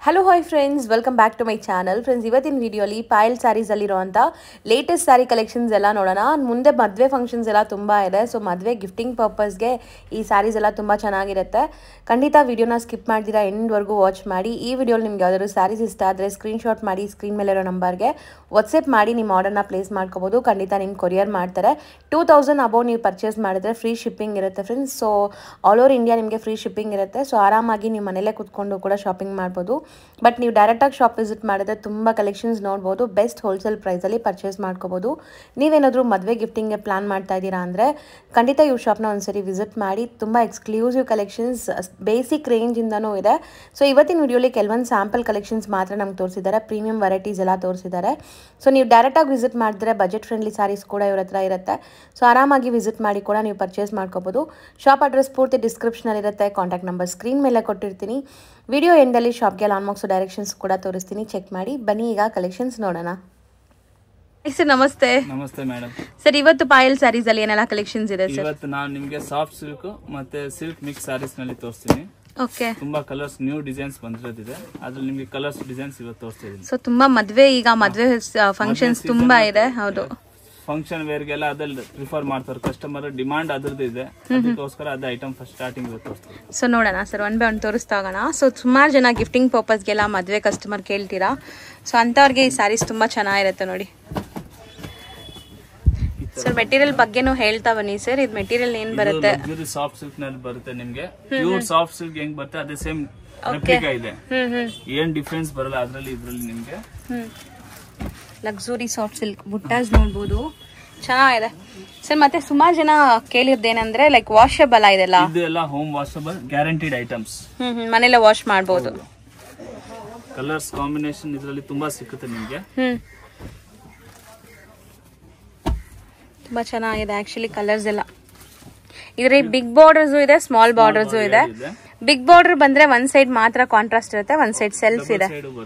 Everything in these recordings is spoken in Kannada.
Hello hi friends, welcome back to my channel. Friends, ಇವತ್ತಿನ ವಿಡಿಯೋಲಿ ಪಾಯಲ್ ಸ್ಯಾರೀಸಲ್ಲಿರುವಂಥ ಲೇಟೆಸ್ಟ್ ಸ್ಯಾರಿ ಕಲೆಕ್ಷನ್ಸ್ ಎಲ್ಲ ನೋಡೋಣ. ಮುಂದೆ ಮದುವೆ ಫಂಕ್ಷನ್ಸ್ ಎಲ್ಲ ತುಂಬ ಇದೆ. ಸೊ ಮದುವೆ ಗಿಫ್ಟಿಂಗ್ ಪರ್ಪಸ್ಗೆ ಈ ಸ್ಯಾರೀಸ್ ಎಲ್ಲ ತುಂಬ ಚೆನ್ನಾಗಿರುತ್ತೆ. ಖಂಡಿತ ವಿಡಿಯೋನ ಸ್ಕಿಪ್ ಮಾಡ್ದಿರಾ ಎಂಡ್ವರೆಗೂ ವಾಚ್ ಮಾಡಿ. ಈ ವಿಡಿಯೋಲಿ ನಿಮ್ಗೆ ಯಾವ್ದಾದ್ರು ಸ್ಯಾರೀಸ್ ಇಷ್ಟ ಆದರೆ ಸ್ಕ್ರೀನ್ಶಾಟ್ ಮಾಡಿ ಸ್ಕ್ರೀನ್ ಮೇಲಿರೋ ನಂಬರ್ಗೆ ವಾಟ್ಸಪ್ ಮಾಡಿ ನಿಮ್ಮ ಆರ್ಡರ್ನ ಪ್ಲೇಸ್ ಮಾಡ್ಕೋಬೋದು. ಖಂಡಿತ ನಿಮ್ಗೆ ಕೊರಿಯರ್ ಮಾಡ್ತಾರೆ. 2000 ಅಬೌವ್ ನೀವು ಪರ್ಚೇಸ್ ಮಾಡಿದ್ರೆ ಫ್ರೀ ಶಿಪ್ಪಿಂಗ್ ಇರುತ್ತೆ friends. So all over India ನಿಮಗೆ ಫ್ರೀ ಶಿಪ್ಪಿಂಗ್ ಇರುತ್ತೆ. ಸೊ ಆರಾಮಾಗಿ ನೀವು ಮನೇಲೇ ಕೂತ್ಕೊಂಡು ಕೂಡ ಶಾಪಿಂಗ್ ಮಾಡ್ಬೋದು. ಬಟ್ ನೀವು ಡೈರೆಕ್ಟಾಗಿ ಶಾಪ್ ವಿಸಿಟ್ ಮಾಡಿದ್ರೆ ತುಂಬ ಕಲೆಕ್ಷನ್ಸ್ ನೋಡ್ಬೋದು. ಬೆಸ್ಟ್ ಹೋಲ್ಸೇಲ್ ಪ್ರೈಸಲ್ಲಿ ಪರ್ಚೇಸ್ ಮಾಡ್ಕೋಬೋದು. ನೀವೇನಾದರೂ ಮದುವೆ ಗಿಫ್ಟಿಂಗ್ಗೆ ಪ್ಲಾನ್ ಮಾಡ್ತಾ ಇದ್ದೀರಾ ಅಂದರೆ ಖಂಡಿತ ಇವ್ರ ಶಾಪ್ನ ಒಂದ್ಸರಿ ವಿಸಿಟ್ ಮಾಡಿ. ತುಂಬ ಎಕ್ಸ್ಕ್ಲೂಸಿವ್ ಕಲೆಕ್ಷನ್ಸ್ ಬೇಸಿಕ್ ರೇಂಜಿಂದನೂ ಇದೆ. ಸೊ ಇವತ್ತಿನ ವಿಡಿಯೋಲಿ ಕೆಲವೊಂದು ಸ್ಯಾಂಪಲ್ ಕಲೆಕ್ಷನ್ಸ್ ಮಾತ್ರ ನಮ್ಗೆ ತೋರಿಸಿದ್ದಾರೆ. ಪ್ರೀಮಿಯಂ ವೆರೈಟೀಸ್ ಎಲ್ಲ ತೋರಿಸಿದ್ದಾರೆ. ಸೊ ನೀವು ಡೈರೆಕ್ಟಾಗಿ ವಿಸಿಟ್ ಮಾಡಿದ್ರೆ ಬಜೆಟ್ ಫ್ರೆಂಡ್ಲಿ ಸ್ಯಾರೀಸ್ ಕೂಡ ಇವ್ರ ಹತ್ರ ಇರುತ್ತೆ. ಸೊ ಆರಾಮಾಗಿ ವಿಸಿಟ್ ಮಾಡಿ ಕೂಡ ನೀವು ಪರ್ಚೇಸ್ ಮಾಡ್ಕೋಬೋದು. ಶಾಪ್ ಅಡ್ರೆಸ್ ಪೂರ್ತಿ ಡಿಸ್ಕ್ರಿಪ್ಷನಲ್ಲಿರುತ್ತೆ. ಕಾಂಟ್ಯಾಕ್ಟ್ ನಂಬರ್ ಸ್ಕ್ರೀನ್ ಮೇಲೆ ಕೊಟ್ಟಿರ್ತೀನಿ. ವಿಡಿಯೋ ಎಂಡಲ್ಲಿ ಶಾಪ್ಗೆ ಆಲ್ಮೋಸ್ಟ್ ಡೈರೆಕ್ಷನ್ಸ್ ಕೂಡ ತೋರಿಸ್ತೀನಿ, ಚೆಕ್ ಮಾಡಿ. ಬನ್ನಿ ಈಗ ಕಲೆಕ್ಷನ್ಸ್ ನೋಡೋಣ. ಸರ್ ನಮಸ್ತೆ. ನಮಸ್ತೆ ಮೇಡಮ್. ಸರ್ ಇವತ್ತು ಪಾಯಲ್ ಸ್ಯಾರೀಸ್ ಅಲ್ಲಿ ಏನೆಲ್ಲ ಕಲೆಕ್ಷನ್ಸ್ ಇದೆ ಸರ್? ಇವತ್ತು ನಾನು ನಿಮಗೆ ಸಾಫ್ಟ್ ಸಿಲ್ಕ್ ಮತ್ತೆ ಸಿಲ್ಕ್ ಮಿಕ್ಸ್ ಸ್ಯಾರೀಸ್ ನಲ್ಲಿ ತೋರಿಸ್ತೀನಿ. ಓಕೆ. ತುಂಬಾ ಕಲರ್ಸ್ ನ್ಯೂ ಡಿಸೈನ್ಸ್ ಬಂದಿರೋದಿದೆ. ಅದ್ರಲ್ಲಿ ನಿಮಗೆ ಕಲರ್ಸ್ ಡಿಸೈನ್ಸ್ ಇವತ್ತು ತೋರಿಸ್ತಾ ಇದ್ದೀನಿ. ಸೊ ತುಂಬಾ ಮದುವೆ ಫಂಕ್ಷನ್ಸ್ ತುಂಬಾ ಇದೆ. ಹೌದು, ಫಂಕ್ಷನ್ ವೇರ್ಗೆಲ್ಲ ಅದ್ರಲ್ಲಿ ಪ್ರಿಫರ್ ಮಾಡ್ತಾರೆ ಕಸ್ಟಮರ್. ಡಿಮಾಂಡ್ ಅದ್ರದ್ದು ಇದೆ, ಅದಕ್ಕೋಸ್ಕರ ಅದ ಐಟಮ್ ಫಸ್ಟ್ ಸ್ಟಾರ್ಟಿಂಗ್ ತೋರಿಸ್ತೀವಿ. ಸೊ ನೋಡೋಣ ಸರ್, ಒನ್ ಬೈ ಒನ್ ತೋರಿಸ್ತಾ ಹೋಗೋಣ. ಸೊ ಸುಮಾರು ಜನ ಗಿಫ್ಟಿಂಗ್ ಪರ್ಪಸ್ಗೆಲ್ಲ ಮದುವೆ ಕಸ್ಟಮರ್ ಕೇಳ್ತೀರಾ. ಸೊ ಅಂತವ್ರಿಗೆ ಈ ಸ್ಯಾರೀಸ್ ತುಂಬಾ ಚೆನ್ನಾಗಿರುತ್ತೆ ನೋಡಿ. ಸರ್ ಮೆಟೀರಿಯಲ್ ಬಗ್ಗೆನೂ ಹೇಳ್ತಾ ಬನ್ನಿ ಸರ್. ಇದು ಮೆಟೀರಿಯಲ್ ಏನ್ ಬರುತ್ತೆ? ಸಾಫ್ಟ್ ಸಿಲ್ಕ್ ನಲ್ಲಿ ಬರುತ್ತೆ ನಿಮ್ಗೆ. ಪ್ಯೂರ್ ಸಾಫ್ಟ್ ಸಿಲ್ಕ್ ಹೆಂಗ್ ಬರುತ್ತೆ ಅದೇ ಸೇಮ್ ರೆಪ್ಲಿಕಾ ಇದೆ. ಏನ್ ಡಿಫ್ರೆನ್ಸ್ ಬರಲ್ಲ ಅದ್ರಲ್ಲಿ ಇದ್ರಲ್ಲಿ ನಿಮ್ಗೆ. ಲಕ್ಸುರಿ ಸಾಫ್ಟ್ ಸಿಲ್ಕ್ ಬುಟ್ಟಾಸ್ ನೋಡ್ಬೋದು, ಚೆನ್ನಾಗಿದೆ ಸರ್. ಮತ್ತೆ ಸುಮಾರು ಜನ ಕೇಳಿರ್ದೇನಂದ್ರೆ ಲೈಕ್ ವಾಷಬಲ್ ಇದೆಲ್ಲ. ಇದೆಲ್ಲ ಹೋಮ್ ವಾಷಬಲ್ ಗ್ಯಾರಂಟಿಡ್ ಐಟಮ್ಸ್. ಮನೆಯಲ್ಲ ವಾಶ್ ಮಾಡಬಹುದು. ಕಲರ್ಸ್ ಕಾಂಬಿನೇಷನ್ ಇದರಲ್ಲಿ ತುಂಬಾ ಸಿಕ್ಕುತ್ತೆ ನಿಮ್ಗೆ. ತುಂಬಾ ಚೆನ್ನಾಗಿದೆ ಆಕ್ಚುಲಿ ಕಲರ್ಸ್ ಎಲ್ಲ. ಇದ್ರಲ್ಲಿ ಬಿಗ್ ಬಾರ್ಡರ್ಸ್ ಇದೆ, ಸ್ಮಾಲ್ ಬಾರ್ಡರ್ಸ್ ಇದೆ. ಬಿಗ್ ಬಾರ್ಡರ್ ಬಂದ್ರೆ ಒಂದ್ ಸೈಡ್ ಮಾತ್ರ ಕಾಂಟ್ರಾಸ್ಟ್ ಇರುತ್ತೆ, ಒಂದ್ ಸೈಡ್ ಸೆಲ್ಫ್ ಇದೆ.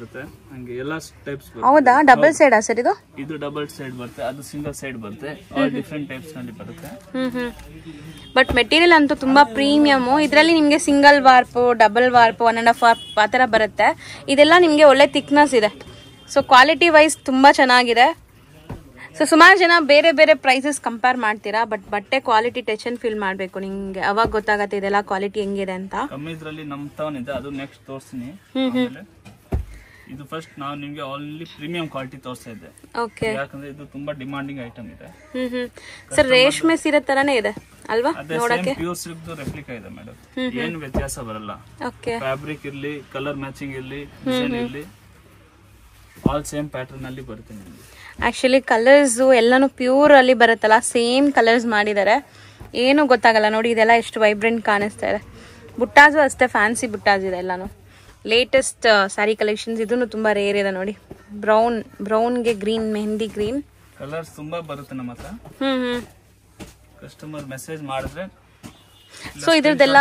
ಹೌದಾ? ಡಬಲ್ ಸೈಡ್ ಸರ್ ಇದು? ಇದು ಡಬಲ್ ಸೈಡ್ ಬರುತ್ತೆ, ಅದು ಸಿಂಗಲ್ ಸೈಡ್ ಬರುತ್ತೆ. ಡಿಫರೆಂಟ್ ಟೈಪ್ಸ್ ನಲ್ಲಿ ಬರುತ್ತೆ. ಬಟ್ ಮೆಟೀರಿಯಲ್ ಅಂತೂ ತುಂಬಾ ಪ್ರೀಮಿಯಮ್. ಇದರಲ್ಲಿ ನಿಮ್ಗೆ single warp, double warp, 1.5 warp ಆತರ ಬರುತ್ತೆ. ಇದೆಲ್ಲ ನಿಮ್ಗೆ ಒಳ್ಳೆ ಥಿಕ್ನೆಸ್ ಇದೆ. ಸೊ ಕ್ವಾಲಿಟಿ ವೈಸ್ ತುಂಬಾ ಚೆನ್ನಾಗಿದೆ. ಸೊ ಸುಮಾರು ಜನ ಬೇರೆ ಬೇರೆ ಪ್ರೈಸಸ್ ಕಂಪೇರ್ ಮಾಡ್ತೀರಾ, ಬಟ್ ಬಟ್ಟೆ ಕ್ವಾಲಿಟಿ ಟಚ್ ಅಂಡ್ ಫೀಲ್ ಮಾಡ್ಬೇಕು ನಿಮ್ಗೆ, ಅವಾಗ ಗೊತ್ತಾಗತ್ತೆ ಇದೆಲ್ಲ ಕ್ವಾಲಿಟಿ ಹೆಂಗಿದೆ ಅಂತ. ಕಮ್ಮಿ ಇದ್ರಲ್ಲಿ ನಮ್ ಟೌನ್ ಇದೆ, ಅದು ನೆಕ್ಸ್ಟ್ ತೋರಿಸ್ತೀನಿ. ಇದು ಫಸ್ಟ್ ನಾವು ನಿಮ್ಗೆ ಆಲ್ರೆಡಿ ಪ್ರೀಮಿಯಂ ಕ್ವಾಲಿಟಿ ತೋರಿಸ್ತಾ ಇದ್ದೆ. ಓಕೆ. ಯಾಕಂದ್ರೆ ಇದು ತುಂಬಾ ಡಿಮಾಂಡಿಂಗ್ ಐಟಮ್ ಇದೆ. ಸರ್ ರೇಷ್ಮೆ ಸೀರೆ ತರಾನೇ ಇದೆ ಅಲ್ವಾ ನೋಡಕ್ಕೆ? ಪ್ಯೂರ್ ಸಿಲ್ಕ್ ರೆಪ್ಲಿಕಾ ಇದೆ ಮೇಡಮ್. ಏನು ವ್ಯತ್ಯಾಸ ಬರಲ್ಲ. ಓಕೆ. ಫ್ಯಾಬ್ರಿಕ್ ಇರ್ಲಿ, ಕಲರ್ ಮ್ಯಾಚಿಂಗ್ ಇರ್ಲಿ, ಡಿಸೈನ್ ಇರ್ಲಿ, ಆಲ್ ಸೇಮ್ ಪ್ಯಾಟರ್ನ್ ಅಲ್ಲಿ ಬರುತ್ತೆ ನಿಮ್ಗೆ. ಆಕ್ಚುಲಿ ಕಲರ್ಸ್ ಎಲ್ಲಾನು ಪ್ಯೂರ್ ಅಲ್ಲಿ ಬರುತ್ತಲ್ಲ, ಸೇಮ್ ಕಲರ್ಸ್ ಮಾಡಿದ್ದಾರೆ, ಏನು ಗೊತ್ತಾಗಲ್ಲ ನೋಡಿ. ಇದೆಲ್ಲ ಎಷ್ಟು ವೈಬ್ರೆಂಟ್ ಕಾಣಿಸ್ತಾ ಇದೆ. ಬುಟ್ಟಾಸು ಅಷ್ಟೇ ಫ್ಯಾನ್ಸಿ ಬುಟ್ಟಾಸ್ ಇದೆ ಎಲ್ಲಾನು. Latest sari collections. ಇದನ್ನು ತುಂಬಾ ರೇರ್ ಇದೆ ನೋಡಿ. ಬ್ರೌನ್ಗೆ ಗ್ರೀನ್, ಮೆಹಂದಿ ಗ್ರೀನ್ ಕಲರ್ಸ್ ತುಂಬಾ ಬರುತ್ತೆ ನಮ್ಮ ಹತ್ರ. ಕಸ್ಟಮರ್ ಮೆಸೇಜ್ ಮಾಡಿದ್ರೆ ಸೊ ಇದ್ರದ್ದೆಲ್ಲ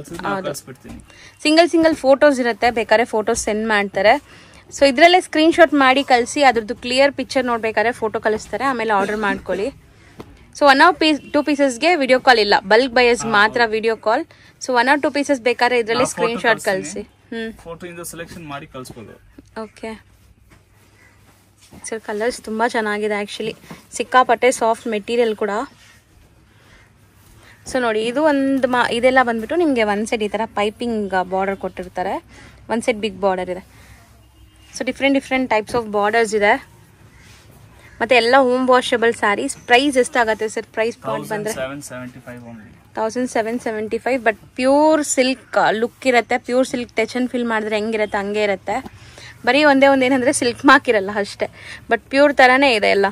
ಸಿಂಗಲ್ ಫೋಟೋಸ್ ಇರುತ್ತೆ, ಬೇಕಾದ್ರೆ ಫೋಟೋಸ್ ಸೆಂಡ್ ಮಾಡ್ತಾರೆ. ಸೊ ಇದ್ರಲ್ಲೇ ಸ್ಕ್ರೀನ್ ಶಾಟ್ ಮಾಡಿ ಕಳಿಸಿ, ಅದ್ರದ್ದು ಕ್ಲಿಯರ್ ಪಿಕ್ಚರ್ ನೋಡ್ಬೇಕಾದ್ರೆ ಫೋಟೋ ಕಳಿಸ್ತಾರೆ, ಆಮೇಲೆ ಆರ್ಡರ್ ಮಾಡ್ಕೊಳ್ಳಿ. ಸೊ 1 or 2 ಪೀಸಸ್ಗೆ ವಿಡಿಯೋ ಕಾಲ್ ಇಲ್ಲ, ಬಲ್ಕ್ ಬಯರ್ಸ್ ಮಾತ್ರ video call. So 1 or 2 pieces ಬೇಕಾದ್ರೆ ಇದ್ರಲ್ಲಿ ಸ್ಕ್ರೀನ್ ಶಾಟ್ ಕಳಿಸಿ. ಫೋಟೋ ಇಂದ ಸೆಲೆಕ್ಷನ್ ಮಾಡಿ ಕಳಿಸಬಹುದು. ಓಕೆ ಸರ್, ಕಲರ್ಸ್ ತುಂಬಾ ಚೆನ್ನಾಗಿದೆ ಆಕ್ಚುಲಿ. ಸಿಕ್ಕಾಪಟ್ಟೆ ಸಾಫ್ಟ್ ಮೆಟೀರಿಯಲ್ ಕೂಡ. ಸೊ ನೋಡಿ, ಇದು ಇದೆಲ್ಲ ಬಂದ್ಬಿಟ್ಟು ನಿಮಗೆ ಒಂದ್ ಸೈಡ್ ಈ ತರ ಪೈಪಿಂಗ್ ಬಾರ್ಡರ್ ಕೊಟ್ಟಿರ್ತಾರೆ, ಒಂದ್ ಸೈಡ್ ಬಿಗ್ ಬಾರ್ಡರ್ ಇದೆ. So different types of borders ಇದೆ. ಮತ್ತೆ ಎಲ್ಲ ಹೋಮ್ ವಾಷಬಲ್ ಸ್ಯಾರೀಸ್. ಪ್ರೈಸ್ ಎಷ್ಟಾಗತ್ತೆ ಸರ್? ಪ್ರೈಸ್ ಪಾಯಿಂಟ್ ಬಂದ್ರೆ 1775. ಬಟ್ ಪ್ಯೂರ್ ಸಿಲ್ಕ್ ಲುಕ್ ಇರುತ್ತೆ. Pure silk touch and feel ಮಾಡಿದ್ರೆ ಹೆಂಗಿರುತ್ತೆ ಹಂಗೆ ಇರುತ್ತೆ. ಬರೀ ಒಂದೇ ಏನಂದ್ರೆ ಸಿಲ್ಕ್ ಮಾರ್ಕ್ ಇರಲ್ಲ ಅಷ್ಟೇ, ಬಟ್ ಪ್ಯೂರ್ ತರಾನೇ ಇದೆ ಎಲ್ಲ.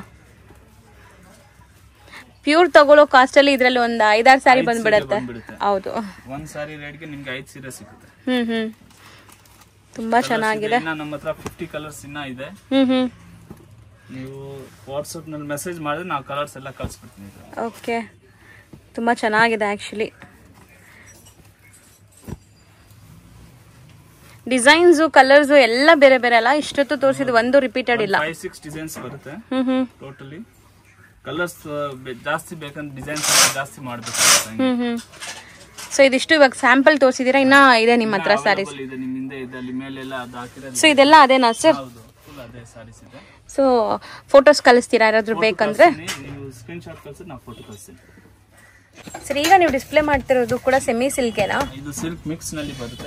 ಪ್ಯೂರ್ ತಗೊಳ್ಳೋ ಕಾಸ್ಟ್ ಅಲ್ಲಿ ಇದ್ರಲ್ಲಿ ಒಂದು 5-6 ಸ್ಯಾರಿ ಬಂದ್ಬಿಡತ್ತೆ. ಹೌದು, ಒಂದ್ ಸ್ಯಾರಿ ರೇಟ್ಗೆ ನಿಮ್ಗೆ 5 ಸೀರೆ ಸಿಗುತ್ತೆ. ತುಂಬಾ ಚೆನ್ನಾಗಿದೆ. ನಮ್ಮ ಹತ್ರ 50 ಕಲರ್ಸ್ ಇನ್ನ ಇದೆ. ನೀವು ವಾಟ್ಸ್ಆಪ್ ನಲ್ಲಿ ಮೆಸೇಜ್ ಮಾಡಿದ್ರೆ ನಾವು ಕಲರ್ಸ್ ಎಲ್ಲ ಕಳಿಸ್ಬಿಡ್ತೀನಿ. ಓಕೆ, ತುಂಬಾ ಚೆನ್ನಾಗಿದೆ ಆಕ್ಚುಲಿ. ಡಿಸೈನ್ಸ್, ಕಲರ್ಸ್ ಎಲ್ಲ ಬೇರೆ ಬೇರೆ ಅಲ್ಲ. ಇಷ್ಟೊತ್ತು ತೋರಿಸಿದ ಒಂದು ರಿಪೀಟೆಡ್ ಇಲ್ಲ. 5-6 ಡಿಸೈನ್ಸ್ ಬರುತ್ತೆ ಟೋಟಲಿ. ಕಲರ್ಸ್ ಜಾಸ್ತಿ ಬೇಕಂದ್ರೆ ಡಿಸೈನ್ಸ್ ಜಾಸ್ತಿ ಮಾಡಬೇಕು. ಸೊ ಇದಿಷ್ಟು ಇವಾಗ ಸ್ಯಾಂಪಲ್ ತೋರಿಸಿದೀರಾ, ಇನ್ನ ಇದೆ ನಿಮ್ಮ ಹತ್ರ ಸ್ಯಾರೀಸ್? ಸೊ ಇದೆಲ್ಲ ಅದೇನಾ ಸರ್? ಸೊ ಫೋಟೋಸ್ ಕಳಿಸ್ತೀರಾ ಯಾರಾದ್ರೂ ಬೇಕಂದ್ರೆ? ಸರ್ ಈಗ ನೀವು ಡಿಸ್ಪ್ಲೇ ಮಾಡ್ತಿರೋದು ಕೂಡ ಸೆಮಿ ಸಿಲ್ಕೇನಾ? ಇದು ಸಿಲ್ಕ್ ಮಿಕ್ಸ್ ನಲ್ಲಿ ಬರುತ್ತೆ.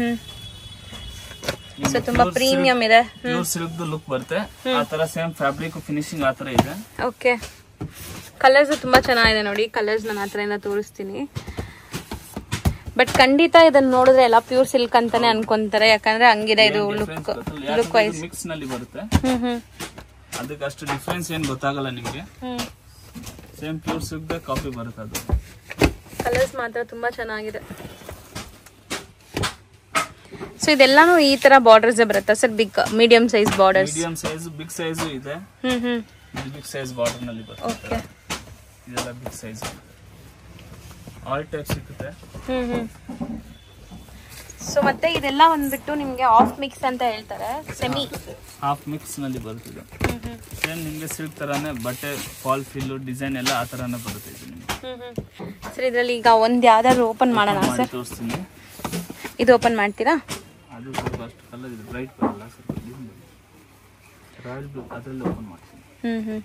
ಸೊ ತುಂಬಾ ಪ್ರೀಮಿಯಂ ಇದೆ. ಪ್ಯೂರ್ ಸಿಲ್ಕ್ ಲುಕ್ ಬರುತ್ತೆ. ಆ ತರ ಸೇಮ್ ಫ್ಯಾಬ್ರಿಕ್ ಫಿನಿಶಿಂಗ್ ಆ ತರ ಇದೆ. ಓಕೆ, ಕಲರ್ಸ್ ತುಂಬಾ ಚೆನ್ನಾಗಿದೆ ನೋಡಿ. ಕಲರ್ಸ್ ನಾನು ಹತ್ರದಿಂದ ತೋರಿಸ್ತೀನಿ. ಬಟ್ ಖಂಡಿತ ಇದನ್ನ ನೋಡಿದ್ರೆ ಎಲ್ಲ ಪ್ಯೂರ್ ಸಿಲ್ಕ್ ಅಂತಾನೆ ಅನ್ಕೊಂತಾರೆ, ಯಾಕಂದ್ರೆ ಹಂಗಿದೆ ಇದು ಲುಕ್ ವೈಸ್. ಮಿಕ್ಸ್ ನಲ್ಲಿ ಬರುತ್ತೆ. ಅದಕ್ಕೆ ಅಷ್ಟು ಡಿಫರೆನ್ಸ್ ಏನ್ ಗೊತ್ತಾಗಲ್ಲ ನಿಮ್ಗೆ. ಸೇಮ್ ಪ್ಯೂರ್ ಸಿಲ್ಕ್ ಕಾಪಿ ಬರುತ್ತೆ. ಅದು ಕಲರ್ಸ್ ಮಾತ್ರ ತುಂಬಾ ಚೆನ್ನಾಗಿದೆ. ಸೊ ಇದೆಲ್ಲಾನು ಈ ತರ ಬಾರ್ಡರ್ಸ್ ಬರುತ್ತೆ sir? Big medium size borders? Medium size, big size ಇದೆ. ಬಿಗ್ ಸೈಜ್ ಬಾರ್ಡರ್ ನಲ್ಲಿ ಬರುತ್ತೆ. ಓಕೆ, ಇದೆಲ್ಲ ಬಿಗ್ ಸೈಜ್. ಆಲ್ ಟೈಪ್ ಸಿಗುತ್ತೆ. ಸೊ ಮತ್ತೆ ಇದೆಲ್ಲ ಬಂದ್ಬಿಟ್ಟು ನಿಮ್ಗೆ ಆಫ್ ಮಿಕ್ಸ್ ಅಂತ ಹೇಳ್ತಾರೆ, ಸೆಮಿ ಹಾಫ್ ಮಿಕ್ಸ್ ನಲ್ಲಿ ಬರುತ್ತೆ. ಸೇಮ್ ನಿಮ್ಗೆ ಸಿಲ್ಕ್ ತರಾನೇ ಬಟ್ಟೆ ಫಾಲ್ ಫಿಲ್ ಡಿಸೈನ್ ಎಲ್ಲ ಆ ತರಾನೇ ಬರುತ್ತೆ ಇದು ನಿಮ್ಗೆ. ಸರ್ ಇದ್ರಲ್ಲಿ ಈಗ ಒಂದ್ ಯಾವ್ದಾದ್ರು ಓಪನ್ ಮಾಡೋಣ ಸರ್? ತೋರಿಸ್ತೀನಿ. ಇದು ಓಪನ್ ಮಾಡ್ತೀರಾ? ಅದು ಸ್ವಲ್ಪ ಅಷ್ಟು ಕಲರ್ ಇದೆ, ಬ್ರೈಟ್ ಬರಲ್ಲ, ಸ್ವಲ್ಪ ರಾಯಲ್ ಬ್ಲೂ ಅದರಲ್ಲಿ ಓಪನ್ ಮಾಡ್ತೀನಿ.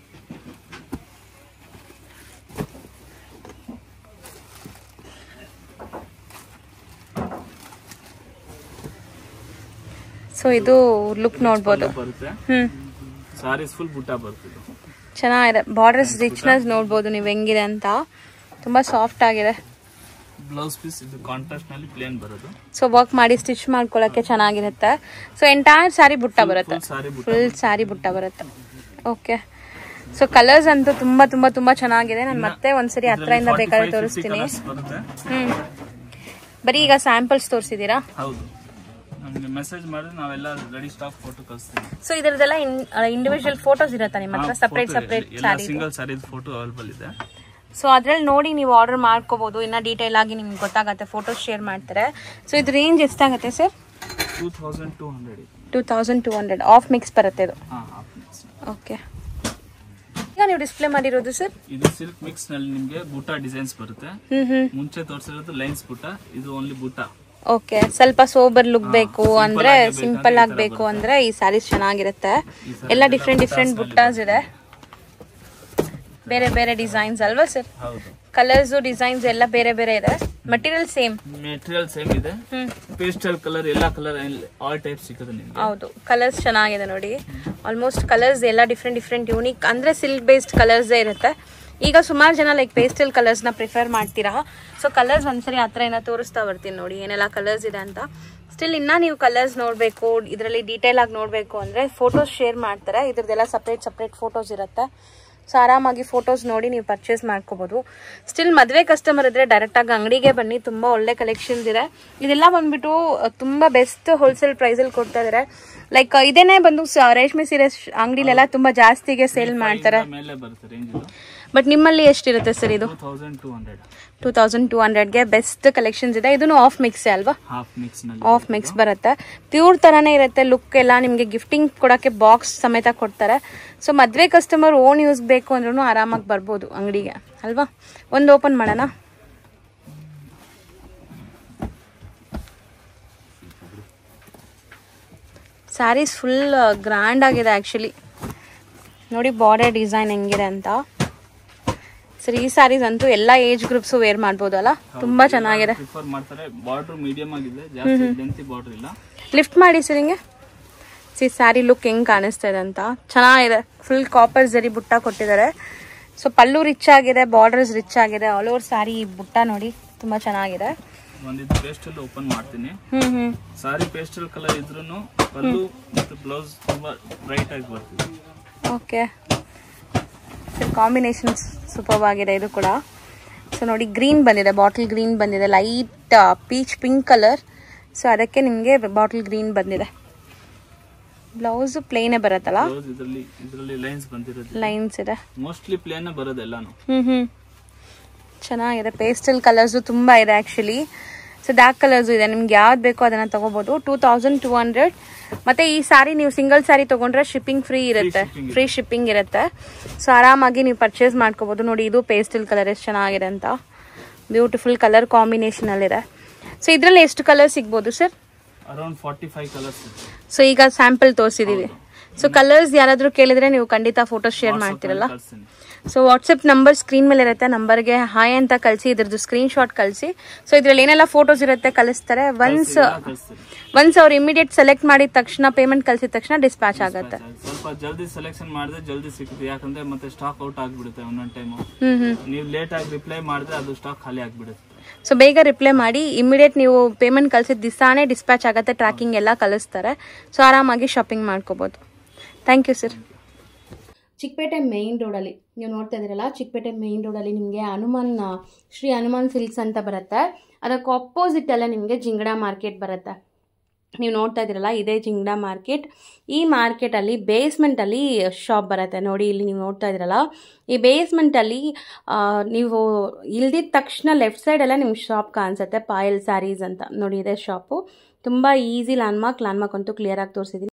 ಸೊ ಇದು ಲುಕ್ ನೋಡ್ಬೋದು. ಬರುತ್ತೆ. ಸಾರೀಸ್ ಫುಲ್ ಬುಟ್ಟ ಬರುತ್ತೆ. ಚೆನ್ನಾಗಿದೆ. ಬಾರ್ಡರ್ಸ್ ರಿಚ್ನೆಸ್ ನೋಡ್ಬೋದು ನೀವು ಹೆಂಗಿದೆ ಅಂತ. ತುಂಬಾ ಸಾಫ್ಟ್ ಆಗಿದೆ. ಬ್ಲೌಸ್ ಪೀಸ್ ಇದು ಕಾಂಟ್ರಾಸ್ಟ್ ನಲ್ಲಿ ಪ್ಲೇನ್ ಬರೋದು. ಸೊ ವರ್ಕ್ ಮಾಡಿ ಸ್ಟಿಚ್ ಮಾಡ್ಕೊಳ್ಳೋಕೆ ಚೆನ್ನಾಗಿರುತ್ತೆ. ಸೊ ಎಂಟೈರ್ ಸಾರಿ ಬುಟ್ಟ ಬರುತ್ತೆ, ಫುಲ್ ಸಾರಿ ಬುಟ್ಟ ಬರುತ್ತೆ. ಓಕೆ, ಸೊ ಕಲರ್ಸ್ ಅಂತೂ ತುಂಬಾ ತುಂಬಾ ತುಂಬಾ ಚೆನ್ನಾಗಿದೆ. ನಾನು ಮತ್ತೆ ಒಂದ್ಸರಿ ಹತ್ರದಿಂದ ಬೇಕಾದ್ರೆ ತೋರಿಸ್ತೀನಿ. ಬರೀ ಈಗ ಸ್ಯಾಂಪಲ್ಸ್ ತೋರಿಸಿದೀರಾ? ಹೌದು, ನಮಗೆ ಮೆಸೇಜ್ ಮಾಡಿದ್ರೆ ನಾವೆಲ್ಲ ರೆಡಿ ಸ್ಟಾಕ್ ಫೋಟೋ ಕಳಿಸ್ತೀವಿ. ಸೊ ಇದರದೆಲ್ಲ ಇಂಡಿವಿಜುವಲ್ ಫೋಟೋಸ್ ಇರುತ್ತಾ ನಿಮ್ಮ ಹತ್ರ? Separate sari, single sari photo available ಇದೆ. ಸೊ ಅದ್ರಲ್ಲಿ ನೋಡಿ ನೀವು ಆರ್ಡರ್ ಮಾಡ್ಕೋಬಹುದು. ಇನ್ನ ಡೀಟೇಲ್ ಆಗಿ ನಿಮ್ಗೆ ಗೊತ್ತಾಗುತ್ತೆ, ಫೋಟೋಸ್ ಶೇರ್ ಮಾಡ್ತಾರೆ. ಸೊ ಇದು ರೇಂಜ್ ಎಷ್ಟಾಗುತ್ತೆ ಸರ್? 2200 ಆಫ್ ಮಿಕ್ಸ್ ಬರುತ್ತೆ ಇದು. ಓಕೆ, ಈಗ ನೀವು ಡಿಸ್ಪ್ಲೇ ಮಾಡಿರೋದು ಸರ್? ಇದು ಸಿಲ್ಕ್ ಮಿಕ್ಸ್ ನಲ್ಲಿ ನಿಮಗೆ ಬುಟ್ಟ ಡಿಸೈನ್ಸ್ ಬರುತ್ತೆ. ಮುಂಚೆ ತೋರಿಸಿರೋದು ಲೈನ್ಸ್ ಬುಟ್ಟ, ಇದು ಓನ್ಲಿ ಬುಟ್ಟ. ಓಕೆ, ಸ್ವಲ್ಪ ಸೋಬರ್ ಲುಕ್ ಬೇಕು ಅಂದ್ರೆ, ಸಿಂಪಲ್ ಆಗಬೇಕು ಅಂದ್ರೆ ಈ ಸ್ಯಾರೀಸ್ ಚೆನ್ನಾಗಿರುತ್ತೆ. ಎಲ್ಲ ಡಿಫ್ರೆಂಟ್ ಬುಟ್ಟಾಸ್ ಇದೆ, ಬೇರೆ ಬೇರೆ ಡಿಸೈನ್ಸ್ ಅಲ್ವಾ ಸರ್? ಕಲರ್ಸ್ ಡಿಸೈನ್ಸ್ ಎಲ್ಲ ಬೇರೆ ಬೇರೆ ಇದೆ. ಮೆಟೀರಿಯಲ್ ಸೇಮ್ ಇದೆ. ಪೇಸ್ಟಲ್ ಕಲರ್, ಎಲ್ಲಾ ಕಲರ್, ಆಲ್ ಟೈಪ್ ಸಿಗುತ್ತೆ ನಿಮಗೆ. ಹೌದು, ಕಲರ್ಸ್ ಚೆನ್ನಾಗಿದೆ ನೋಡಿ. ಆಲ್ಮೋಸ್ಟ್ ಕಲರ್ಸ್ ಎಲ್ಲ ಡಿಫ್ರೆಂಟ್ ಯೂನಿಕ್ ಅಂದ್ರೆ ಸಿಲ್ಕ್ ಬೇಸ್ಡ್ ಕಲರ್ಸ್ ಇರುತ್ತೆ. ಈಗ ಸುಮಾರು ಜನ ಲೈಕ್ ಪೇಸ್ಟಲ್ ಕಲರ್ಸ್ ನ ಪ್ರಿಫರ್ ಮಾಡ್ತೀರಾ. ಸೊ ಕಲರ್ಸ್ ಒಂದ್ಸರಿ ಹತ್ರ ಏನೋ ತೋರಿಸ್ತಾ ಬರ್ತೀನಿ ನೋಡಿ ಏನೆಲ್ಲ ಕಲರ್ಸ್ ಇದೆ ಅಂತ. ಸ್ಟಿಲ್ ಇನ್ನ ನೀವು ಕಲರ್ಸ್ ನೋಡ್ಬೇಕು, ಇದರಲ್ಲಿ ಡೀಟೇಲ್ ಆಗಿ ನೋಡ್ಬೇಕು ಅಂದ್ರೆ ಫೋಟೋಸ್ ಶೇರ್ ಮಾಡ್ತಾರೆ. ಇದ್ರದ್ದೆಲ್ಲ ಸಪ್ರೇಟ್ ಫೋಟೋಸ್ ಇರುತ್ತೆ. ಸೊ ಆರಾಮಾಗಿ ಫೋಟೋಸ್ ನೋಡಿ ನೀವು ಪರ್ಚೇಸ್ ಮಾಡ್ಕೋಬಹುದು. ಸ್ಟಿಲ್ ಮದುವೆ ಕಸ್ಟಮರ್ ಇದ್ರೆ ಡೈರೆಕ್ಟ್ ಆಗಿ ಅಂಗಡಿಗೆ ಬನ್ನಿ, ತುಂಬಾ ಒಳ್ಳೆ ಕಲೆಕ್ಷನ್ಸ್ ಇದೆ. ಇದೆಲ್ಲ ಬಂದ್ಬಿಟ್ಟು ತುಂಬಾ ಬೆಸ್ಟ್ ಹೋಲ್ಸೇಲ್ ಪ್ರೈಸ್ ಅಲ್ಲಿ ಕೊಡ್ತಾ ಇದಾರೆ. ಲೈಕ್ ಇದೇನೆ ಬಂದು ರೇಷ್ಮೆ ಸೀರೆ ಅಂಗಡಿಲೆಲ್ಲ ತುಂಬಾ ಜಾಸ್ತಿಗೆ ಸೇಲ್ ಮಾಡ್ತಾರೆ. ಬಟ್ ನಿಮ್ಮಲ್ಲಿ ಎಷ್ಟಿರುತ್ತೆ ಸರ್ ಇದು? 2200ಗೆ ಬೆಸ್ಟ್ ಕಲೆಕ್ಷನ್ಸ್ ಇದೆ. ಇದನ್ನು ಆಫ್ ಮಿಕ್ಸ್ ಅಲ್ವಾ? ಆಫ್ ಮಿಕ್ಸ್ ಬರುತ್ತೆ. ಪ್ಯೂರ್ ತರಾನೇ ಇರುತ್ತೆ ಲುಕ್ ಎಲ್ಲ. ನಿಮ್ಗೆ ಗಿಫ್ಟಿಂಗ್ ಕೊಡಕ್ಕೆ ಬಾಕ್ಸ್ ಸಮೇತ ಕೊಡ್ತಾರೆ. ಸೊ ಮದ್ವೆ ಕಸ್ಟಮರ್ ಓನ್ ಯೂಸ್ ಬೇಕು ಅಂದ್ರೂ ಆರಾಮಾಗಿ ಬರ್ಬೋದು ಅಂಗಡಿಗೆ ಅಲ್ವಾ? ಒಂದು ಓಪನ್ ಮಾಡೋಣ. ಸ್ಯಾರೀಸ್ ಫುಲ್ ಗ್ರ್ಯಾಂಡ್ ಆಗಿದೆ ಆಕ್ಚುಲಿ. ನೋಡಿ ಬಾರ್ಡರ್ ಡಿಸೈನ್ ಹೆಂಗಿದೆ ಅಂತ. ಸರ್ ಈ ಸ್ಯಾರೀಸ್ ಅಂತೂ ಎಲ್ಲಾ ಏಜ್ ಗ್ರೂಪ್ಸ್ ವೇರ್ ಮಾಡಬಹುದಲ್ಲ, ತುಂಬಾ ಚೆನ್ನಾಗಿದೆ. ಬಾರ್ಡರ್ ಮೀಡಿಯಂ ಆಗಿದೆ, ಜಾಸ್ತಿ ಲೆಂಥಿ ಬಾರ್ಡರ್ ಇಲ್ಲ. ಲಿಫ್ಟ್ ಮಾಡಿ ಸರ್ ಹಿಂಗೆ. ಸಿ ಸ್ಯಾರಿ ಲುಕ್ ಹೆಂಗ್ ಕಾಣಿಸ್ತಾ ಇದೆ ಅಂತ. ಚೆನ್ನಾಗಿದೆ. ಫುಲ್ ಕಾಪರ್ ಜರಿ ಬುಟ್ಟ ಕೊಟ್ಟಿದ್ದಾರೆ. ಸೊ ಪಲ್ಲು ರಿಚ್ ಆಗಿದೆ, ಬಾರ್ಡರ್ಸ್ ರಿಚ್ ಆಗಿದೆ. ಆಲ್ ಓವರ್ ಸ್ಯಾರಿ ಬುಟ್ಟ ನೋಡಿ ತುಂಬಾ ಚೆನ್ನಾಗಿದೆ. ಒಂದಿದು ಪೇಸ್ಟಲ್ ಓಪನ್ ಮಾಡ್ತೀನಿ. ಸಾರಿ ಪೇಸ್ಟಲ್ ಕಲರ್ ಇದ್ರೂನು ಪಲ್ಲು ಮತ್ತು ಬ್ಲೌಸ್ ತುಂಬಾ ಬ್ರೈಟ್ ಆಗಿ ಬರ್ತಿದೆ. ಓಕೆ ಸರ್, ಕಾಂಬಿನೇಷನ್ ಸೂಪರ್ ಆಗಿದೆ ಇದು ಕೂಡ. ಸೊ ನೋಡಿ ಗ್ರೀನ್ ಬಂದಿದೆ, ಬಾಟಲ್ ಗ್ರೀನ್ ಬಂದಿದೆ, light peach pink colour. So ಅದಕ್ಕೆ ನಿಮಗೆ ಬಾಟಲ್ ಗ್ರೀನ್ ಬಂದಿದೆ. ಬ್ಲೌಸ್ ಪ್ಲೇನ್ ಬರುತ್ತಲ್ಲ, ಇದರಲ್ಲಿ ಲೈನ್ಸ್ ಬಂದಿರೋದು, ಲೈನ್ಸ್ ಇದೆ. ಮೋಸ್ಟ್ಲಿ ಪ್ಲೇನ್ ಬರೋದೆಲ್ಲಾನು. ಚೆನ್ನಾಗಿದೆ. ಪೇಸ್ಟಲ್ ಕಲರ್ಸ್ ತುಂಬಾ ಇದೆ ಆಕ್ಚುಲಿ. ಸೊ ಡಾರ್ಕ್ ಕಲರ್ಸ್ ಇದೆ, ನಿಮ್ಗೆ ಯಾವ್ದು ಬೇಕೋ ಅದನ್ನ ತಗೋಬಹುದು. 2200. ಮತ್ತೆ ಈ ಸಾರಿ ನೀವು ಸಿಂಗಲ್ ಸಾರಿ ತಗೊಂಡ್ರೆ ಶಿಪ್ಪಿಂಗ್ ಫ್ರೀ ಇರುತ್ತೆ, ಫ್ರೀ ಶಿಪ್ಪಿಂಗ್ ಇರುತ್ತೆ. ಸೊ ಆರಾಮಾಗಿ ನೀವು ಪರ್ಚೇಸ್ ಮಾಡ್ಕೋಬಹುದು. ನೋಡಿ ಇದು ಪೇಸ್ಟಲ್ ಕಲರ್ ಎಷ್ಟು ಚೆನ್ನಾಗಿದೆ ಅಂತ. Beautiful colour ಕಾಂಬಿನೇಷನಲ್ಲಿದೆ. ಸೊ ಇದರಲ್ಲಿ ಎಷ್ಟು ಕಲರ್ ಸಿಗ್ಬೋದು ಸರ್? Around 45 colours. ಸೊ ಈಗ ಸ್ಯಾಂಪಲ್ ತೋರಿಸಿದೀವಿ. ಸೊ ಕಲರ್ಸ್ ಯಾರಾದರೂ ಕೇಳಿದ್ರೆ ನೀವು ಖಂಡಿತ ಫೋಟೋ ಶೇರ್ ಮಾಡ್ತೀರಲ್ಲ? ಸೊ ವಾಟ್ಸಪ್ ನಂಬರ್ ಸ್ಕ್ರೀನ್ ಮೇಲೆ ಇರುತ್ತೆ, ನಂಬರ್ಗೆ ಹಾಯ್ ಅಂತ ಕಳಿಸಿ, ಇದ್ರದ್ದು ಸ್ಕ್ರೀನ್ ಶಾಟ್ ಕಳಿಸಿ. ಸೊ ಇದ್ರಲ್ಲಿ ಏನೆಲ್ಲ ಫೋಟೋಸ್ ಇರುತ್ತೆ ಕಳಿಸ್ತಾರೆ. ಒನ್ಸ್ ಅವ್ರು ಇಮಿಡಿಯೇಟ್ ಸೆಲೆಕ್ಟ್ ಮಾಡಿದ ತಕ್ಷಣ ಪೇಮೆಂಟ್ ಕಳಿಸಿದ ತಕ್ಷಣ ಡಿಸ್ಪ್ಯಾಚ್ ಆಗುತ್ತೆ. ಸ್ವಲ್ಪ ಜಲ್ದಿ ಸೆಲೆಕ್ಷನ್ ಮಾಡಿದ್ರೆ ಜಲ್ದಿ ಸಿಗುತ್ತೆ, ಯಾಕಂದ್ರೆ ಮತ್ತೆ ಸ್ಟಾಕ್ ಔಟ್ ಆಗ್ಬಿಡುತ್ತೆ ಒಂದೊಂದು ಟೈಮ್. ನೀವು ಲೇಟ್ ಆಗಿ ರಿಪ್ಲೈ ಮಾಡಿದ್ರೆ ಅದು ಸ್ಟಾಕ್ ಖಾಲಿ ಆಗ್ಬಿಡುತ್ತೆ. ಸೊ ಬೇಗ ರಿಪ್ಲೈ ಮಾಡಿ, ಇಮಿಡಿಯೇಟ್ ನೀವು ಪೇಮೆಂಟ್ ಕಳಿಸಿದ ದಿವಸಾನೇ ಡಿಸ್ಪ್ಯಾಚ್ ಆಗುತ್ತೆ, ಟ್ರ್ಯಾಕಿಂಗ್ ಎಲ್ಲ ಕಳಿಸ್ತಾರೆ. ಸೊ ಆರಾಮಾಗಿ ಶಾಪಿಂಗ್ ಮಾಡ್ಕೋಬಹುದು. Thank you sir. Chikkapete main ರೋಡಲ್ಲಿ ನೀವು ನೋಡ್ತಾ ಇದ್ದೀರಲ್ಲ, ಚಿಕ್ಕಪೇಟೆ ಮೇನ್ ರೋಡಲ್ಲಿ ನಿಮಗೆ ಶ್ರೀ ಹನುಮಾನ್ ಸಿಲ್ಕ್ಸ್ ಅಂತ ಬರುತ್ತೆ. ಅದಕ್ಕೆ ಅಪೋಸಿಟಲ್ಲೇ ನಿಮಗೆ ಜಿಂಗಡ ಮಾರ್ಕೆಟ್ ಬರುತ್ತೆ. ನೀವು ನೋಡ್ತಾ ಇದ್ದೀರಲ್ಲ, ಇದೇ ಜಿಂಗಡ ಮಾರ್ಕೆಟ್. ಈ ಮಾರ್ಕೆಟಲ್ಲಿ ಬೇಸ್ಮೆಂಟಲ್ಲಿ ಶಾಪ್ ಬರುತ್ತೆ ನೋಡಿ. ಇಲ್ಲಿ ನೀವು ನೋಡ್ತಾ ಇದ್ದೀರಲ್ಲ, ಈ ಬೇಸ್ಮೆಂಟಲ್ಲಿ ನೀವು ಇಲ್ದಿದ ತಕ್ಷಣ ಲೆಫ್ಟ್ ಸೈಡೆಲ್ಲ ನಿಮ್ಗೆ ಶಾಪ್ ಕಾಣಿಸುತ್ತೆ, ಪಾಯಲ್ ಸ್ಯಾರೀಸ್ ಅಂತ ನೋಡಿ. ಇದೇ ಶಾಪು. ತುಂಬ ಈಸಿ ಲ್ಯಾಂಡ್ಮಾರ್ಕ್ ಅಂತೂ ಕ್ಲಿಯರಾಗಿ ತೋರಿಸಿದ್ದೀನಿ.